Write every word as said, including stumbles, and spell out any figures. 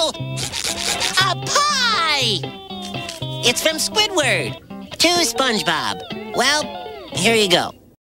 Well, a pie! It's from Squidward to SpongeBob. Well, here you go.